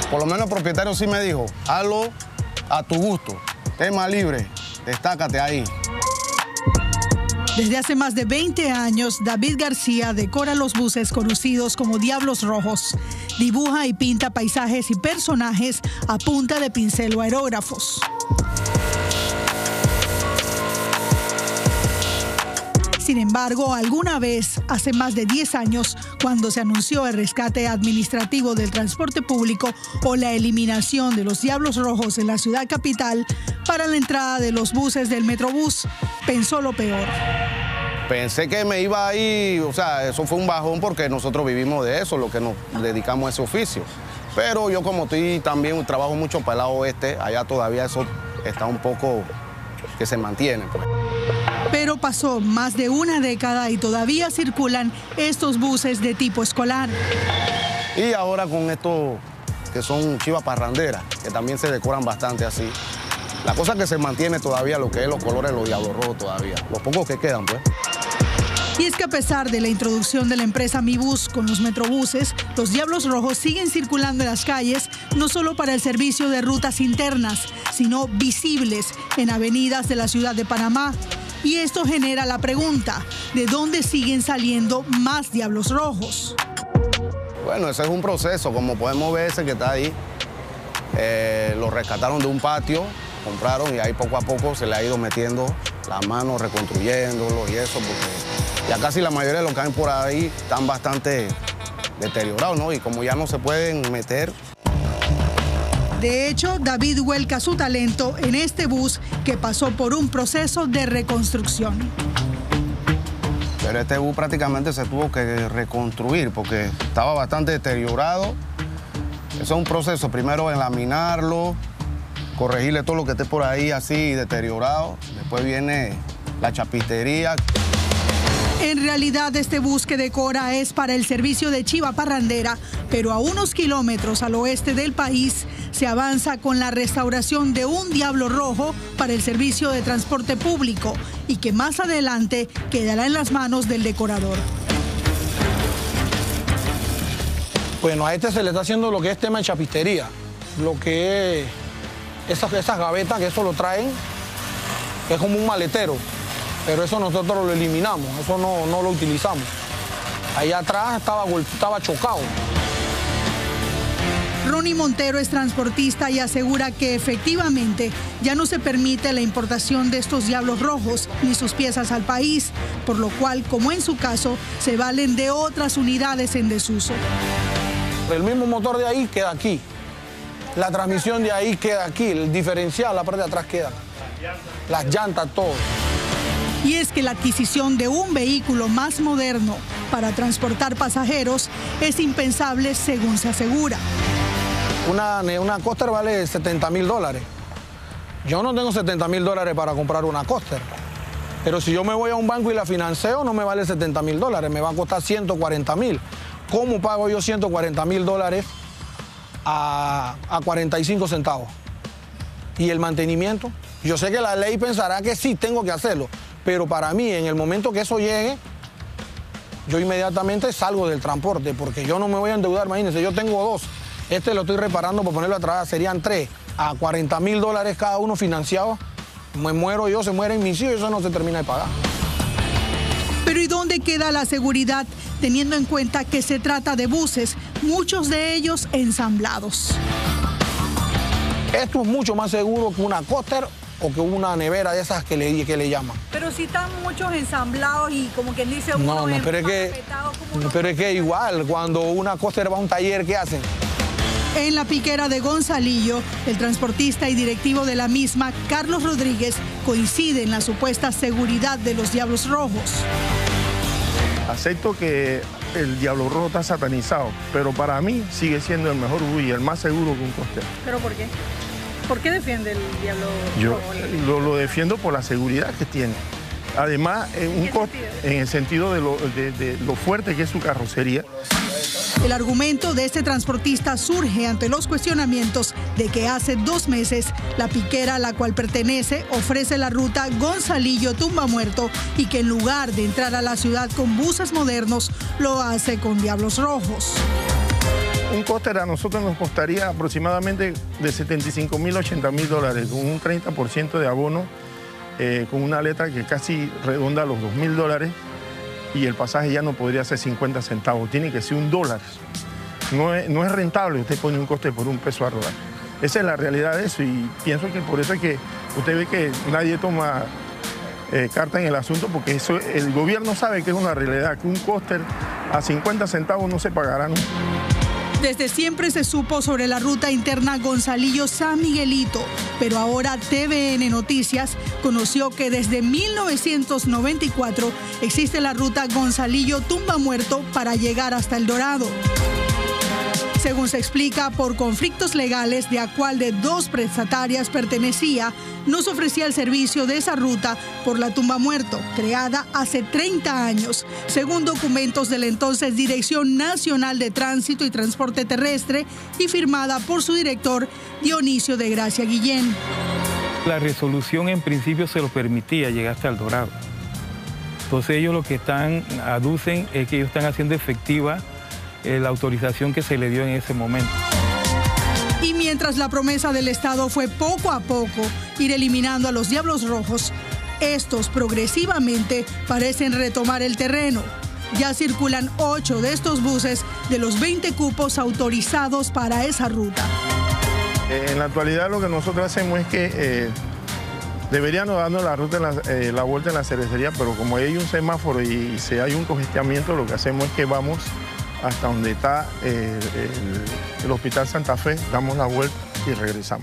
Por lo menos el propietario sí me dijo, hazlo a tu gusto, tema libre, destácate ahí. Desde hace más de 20 años, David García decora los buses conocidos como Diablos Rojos. Dibuja y pinta paisajes y personajes a punta de pincel o aerógrafos. Sin embargo, alguna vez, hace más de 10 años, cuando se anunció el rescate administrativo del transporte público o la eliminación de los Diablos Rojos en la ciudad capital para la entrada de los buses del Metrobús, pensó lo peor. Pensé que me iba a ir, o sea, eso fue un bajón porque nosotros vivimos de eso, lo que nos dedicamos a ese oficio. Pero yo como estoy también, trabajo mucho para el lado oeste, allá todavía eso está un poco que se mantiene, pues. Pero pasó más de una década y todavía circulan estos buses de tipo escolar. Y ahora con estos que son chivas parranderas, que también se decoran bastante así. La cosa que se mantiene todavía lo que es los colores de los Diablos Rojos todavía, los pocos que quedan, pues. Y es que a pesar de la introducción de la empresa Mi Bus con los metrobuses, los Diablos Rojos siguen circulando en las calles, no solo para el servicio de rutas internas, sino visibles en avenidas de la ciudad de Panamá. Y esto genera la pregunta, ¿de dónde siguen saliendo más Diablos Rojos? Bueno, ese es un proceso, como podemos ver ese que está ahí. Lo rescataron de un patio, compraron y ahí poco a poco se le ha ido metiendo la mano, reconstruyéndolo y eso, porque ya casi la mayoría de los que hay por ahí están bastante deteriorados, ¿no? Y como ya no se pueden meter. De hecho, David vuelca su talento en este bus que pasó por un proceso de reconstrucción. Pero este bus prácticamente se tuvo que reconstruir porque estaba bastante deteriorado. Eso es un proceso, primero enlaminarlo, corregirle todo lo que esté por ahí así deteriorado. Después viene la chapistería. En realidad, este bus que decora es para el servicio de chiva parrandera, pero a unos kilómetros al oeste del país se avanza con la restauración de un Diablo Rojo para el servicio de transporte público y que más adelante quedará en las manos del decorador. Bueno, a este se le está haciendo lo que es tema de chapistería, lo que es esas gavetas que eso lo traen, que es como un maletero. Pero eso nosotros lo eliminamos, eso no lo utilizamos. Allá atrás estaba chocado. Ronnie Montero es transportista y asegura que efectivamente ya no se permite la importación de estos Diablos Rojos ni sus piezas al país, por lo cual, como en su caso, se valen de otras unidades en desuso. El mismo motor de ahí queda aquí, la transmisión de ahí queda aquí, el diferencial, la parte de atrás queda, las llantas, todo. Y es que la adquisición de un vehículo más moderno para transportar pasajeros es impensable según se asegura. Una Coaster vale $70.000. Yo no tengo $70.000 para comprar una Coaster. Pero si yo me voy a un banco y la financio, no me vale $70.000, me va a costar $140.000. ¿Cómo pago yo $140.000 a 45 centavos? ¿Y el mantenimiento? Yo sé que la ley pensará que sí tengo que hacerlo, pero para mí, en el momento que eso llegue, yo inmediatamente salgo del transporte, porque yo no me voy a endeudar, imagínense, yo tengo dos. Este lo estoy reparando para ponerlo atrás, serían 3, a $40.000 cada uno financiado. Me muero yo, se mueren mis hijos y eso no se termina de pagar. Pero ¿y dónde queda la seguridad, teniendo en cuenta que se trata de buses, muchos de ellos ensamblados? Esto es mucho más seguro que una Coaster o que una nevera de esas que le llaman. Pero si están muchos ensamblados y como quien dice uno pero es que igual, cuando una Coaster va a un taller, ¿qué hacen? En la piquera de Gonzalillo, el transportista y directivo de la misma, Carlos Rodríguez, coincide en la supuesta seguridad de los Diablos Rojos. Acepto que el Diablo Rojo está satanizado, pero para mí sigue siendo el mejor bus y el más seguro que un Coaster. ¿Pero por qué? ¿Por qué defiende el Diablo Rojo? Yo lo defiendo por la seguridad que tiene. Además, en el sentido de lo fuerte que es su carrocería. El argumento de este transportista surge ante los cuestionamientos de que hace 2 meses la piquera a la cual pertenece ofrece la ruta Gonzalillo-Tumba Muerto y que en lugar de entrar a la ciudad con buses modernos, lo hace con Diablos Rojos. Un cóster a nosotros nos costaría aproximadamente de 75.000 a 80.000 $, con un 30% de abono, con una letra que casi redonda los $2.000, y el pasaje ya no podría ser 50 centavos, tiene que ser $1. No es rentable usted pone un cóster por $1 a rodar. Esa es la realidad de eso, y pienso que por eso es que usted ve que nadie toma carta en el asunto, porque eso, el gobierno sabe que es una realidad, que un cóster a 50 centavos no se pagará nunca. Desde siempre se supo sobre la ruta interna Gonzalillo-San Miguelito, pero ahora TVN Noticias conoció que desde 1994 existe la ruta Gonzalillo-Tumba Muerto para llegar hasta El Dorado. Según se explica, por conflictos legales de a cuál de dos prestatarias pertenecía, no se ofrecía el servicio de esa ruta por la Tumba Muerto, creada hace 30 años, según documentos de la entonces Dirección Nacional de Tránsito y Transporte Terrestre y firmada por su director Dionisio de Gracia Guillén. La resolución en principio se lo permitía llegar hasta El Dorado. Entonces ellos lo que aducen es que ellos están haciendo efectiva la autorización que se le dio en ese momento. Y mientras la promesa del Estado fue poco a poco ir eliminando a los Diablos Rojos, estos progresivamente parecen retomar el terreno. Ya circulan 8 de estos buses de los 20 cupos autorizados para esa ruta. En la actualidad lo que nosotros hacemos es que deberíamos darnos la ruta, la vuelta en la cervecería, pero como hay un semáforo y si hay un congestionamiento, lo que hacemos es que vamos hasta donde está el Hospital Santa Fe, damos la vuelta y regresamos.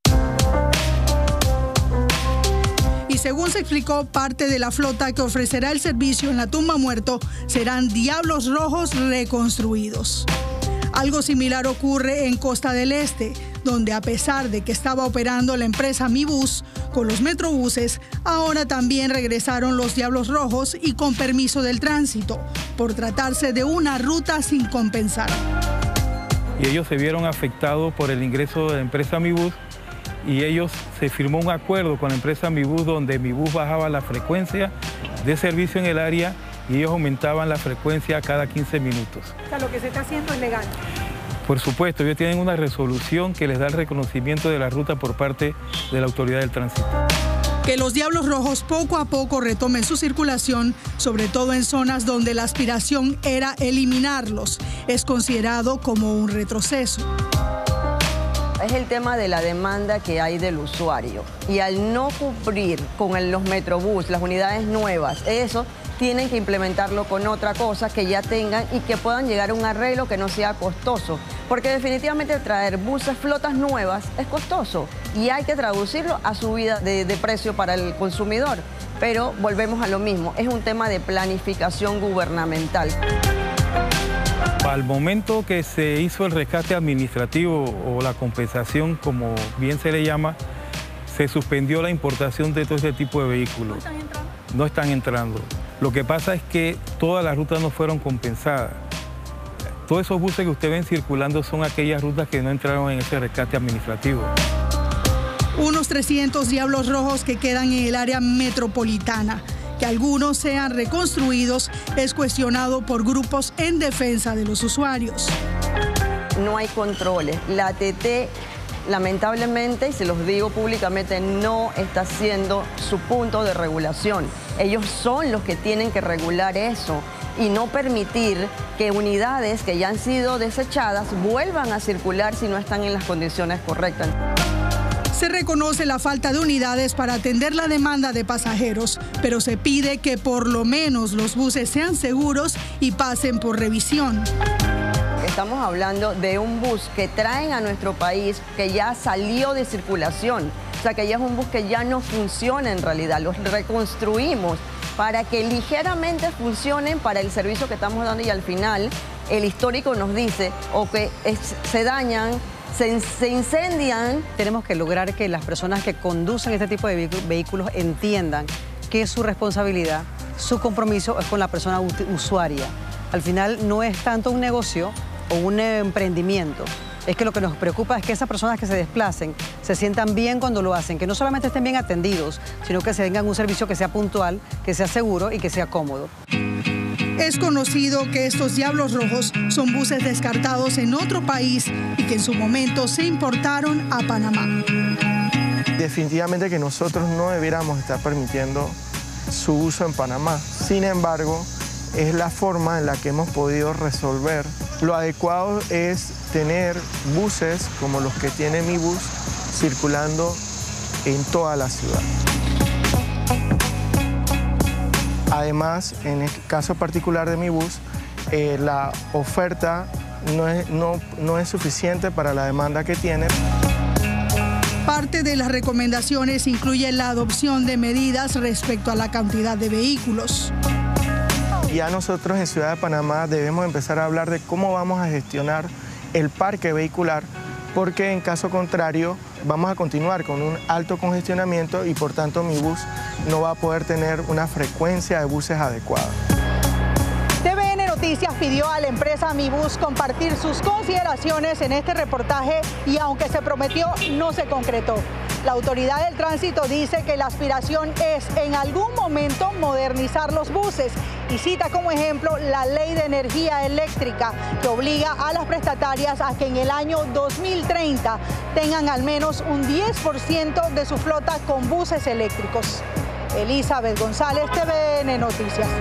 Y según se explicó, parte de la flota que ofrecerá el servicio en la Tumba Muerto serán Diablos Rojos reconstruidos. Algo similar ocurre en Costa del Este, donde a pesar de que estaba operando la empresa Mi Bus con los metrobuses, ahora también regresaron los Diablos Rojos y con permiso del tránsito, por tratarse de una ruta sin compensar. Y ellos se vieron afectados por el ingreso de la empresa Mi Bus, y se firmó un acuerdo con la empresa Mi Bus donde Mi Bus bajaba la frecuencia de servicio en el área y ellos aumentaban la frecuencia cada 15 minutos. O sea, lo que se está haciendo es legal. Por supuesto, ellos tienen una resolución que les da el reconocimiento de la ruta por parte de la Autoridad del Tránsito. Que los Diablos Rojos poco a poco retomen su circulación, sobre todo en zonas donde la aspiración era eliminarlos, es considerado como un retroceso. Es el tema de la demanda que hay del usuario. Y al no cumplir con los metrobús, las unidades nuevas, eso tienen que implementarlo con otra cosa que ya tengan y que puedan llegar a un arreglo que no sea costoso. Porque definitivamente traer buses, flotas nuevas es costoso y hay que traducirlo a subida de precio para el consumidor. Pero volvemos a lo mismo, es un tema de planificación gubernamental. Al momento que se hizo el rescate administrativo o la compensación, como bien se le llama, se suspendió la importación de todo este tipo de vehículos. ¿No están entrando? No están entrando. Lo que pasa es que todas las rutas no fueron compensadas. Todos esos buses que usted ven circulando son aquellas rutas que no entraron en ese rescate administrativo. Unos 300 Diablos Rojos que quedan en el área metropolitana. Que algunos sean reconstruidos es cuestionado por grupos en defensa de los usuarios. No hay controles. La ATT, lamentablemente, y se los digo públicamente, no está haciendo su punto de regulación. Ellos son los que tienen que regular eso y no permitir que unidades que ya han sido desechadas vuelvan a circular si no están en las condiciones correctas. Se reconoce la falta de unidades para atender la demanda de pasajeros, pero se pide que por lo menos los buses sean seguros y pasen por revisión. Estamos hablando de un bus que traen a nuestro país que ya salió de circulación, o sea que ya es un bus que ya no funciona en realidad, los reconstruimos para que ligeramente funcionen para el servicio que estamos dando y al final el histórico nos dice o que se dañan, se incendian. Tenemos que lograr que las personas que conducen este tipo de vehículos entiendan que su responsabilidad, su compromiso es con la persona usuaria. Al final no es tanto un negocio o un emprendimiento. Es que lo que nos preocupa es que esas personas que se desplacen se sientan bien cuando lo hacen, que no solamente estén bien atendidos, sino que se tengan un servicio que sea puntual, que sea seguro y que sea cómodo. Es conocido que estos Diablos Rojos son buses descartados en otro país y que en su momento se importaron a Panamá. Definitivamente que nosotros no debiéramos estar permitiendo su uso en Panamá. Sin embargo, es la forma en la que hemos podido resolver. Lo adecuado es tener buses como los que tiene mi bus circulando en toda la ciudad. Además, en el caso particular de mi bus, la oferta no es suficiente para la demanda que tiene. Parte de las recomendaciones incluye la adopción de medidas respecto a la cantidad de vehículos. Ya nosotros en Ciudad de Panamá debemos empezar a hablar de cómo vamos a gestionar el parque vehicular, porque en caso contrario vamos a continuar con un alto congestionamiento y por tanto mi bus no va a poder tener una frecuencia de buses adecuada. TVN Noticias pidió a la empresa Mi Bus compartir sus consideraciones en este reportaje y aunque se prometió, no se concretó. La autoridad del tránsito dice que la aspiración es en algún momento modernizar los buses y cita como ejemplo la ley de energía eléctrica que obliga a las prestatarias a que en el año 2030 tengan al menos un 10% de su flota con buses eléctricos. Elizabeth González, TVN Noticias.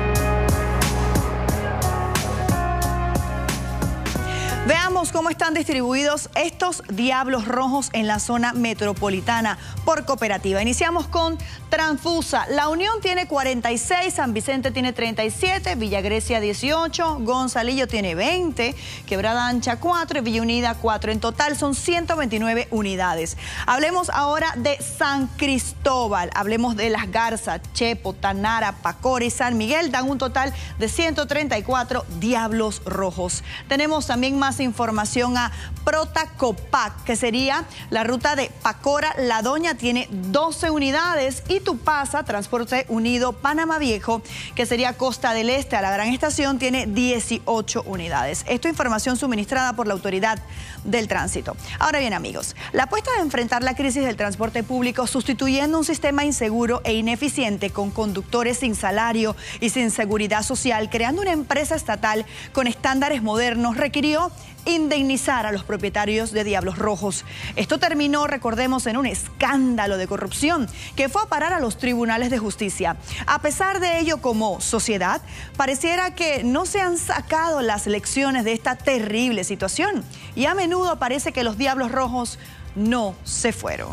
Veamos cómo están distribuidos estos Diablos Rojos en la zona metropolitana por cooperativa. Iniciamos con Transfusa. La Unión tiene 46, San Vicente tiene 37, Villa Grecia 18, Gonzalillo tiene 20, Quebrada Ancha 4 y Villa Unida 4. En total son 129 unidades. Hablemos ahora de San Cristóbal. Hablemos de Las Garzas, Chepo, Tanara, Pacora y San Miguel. Dan un total de 134 Diablos Rojos. Tenemos también más información a Protacopac, que sería la ruta de Pacora La Doña, tiene 12 unidades, y Tupasa, Transporte Unido Panamá Viejo, que sería Costa del Este a la Gran Estación, tiene 18 unidades. Esto es información suministrada por la Autoridad del Tránsito. Ahora bien, amigos, la apuesta de enfrentar la crisis del transporte público sustituyendo un sistema inseguro e ineficiente con conductores sin salario y sin seguridad social, creando una empresa estatal con estándares modernos, requirió indemnizar a los propietarios de Diablos Rojos. Esto terminó, recordemos, en un escándalo de corrupción que fue a parar a los tribunales de justicia. A pesar de ello, como sociedad, pareciera que no se han sacado las lecciones de esta terrible situación y a menudo parece que los Diablos Rojos no se fueron.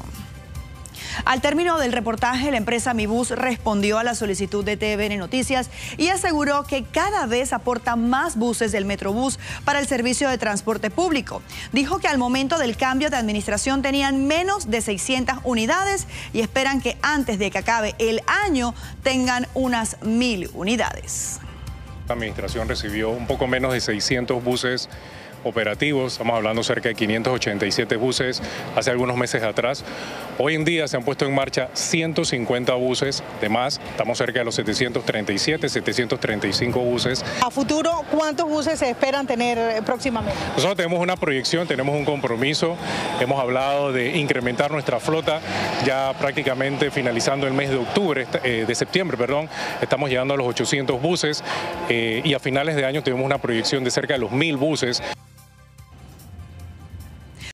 Al término del reportaje, la empresa Mi Bus respondió a la solicitud de TVN Noticias y aseguró que cada vez aporta más buses del Metrobús para el servicio de transporte público. Dijo que al momento del cambio de administración tenían menos de 600 unidades y esperan que antes de que acabe el año tengan unas 1000 unidades. La administración recibió un poco menos de 600 buses operativos, estamos hablando cerca de 587 buses hace algunos meses atrás. Hoy en día se han puesto en marcha 150 buses de más, estamos cerca de los 737, 735 buses. A futuro, ¿cuántos buses se esperan tener próximamente? Nosotros tenemos una proyección, tenemos un compromiso, hemos hablado de incrementar nuestra flota ya prácticamente finalizando el mes de septiembre, estamos llegando a los 800 buses y a finales de año tenemos una proyección de cerca de los 1000 buses.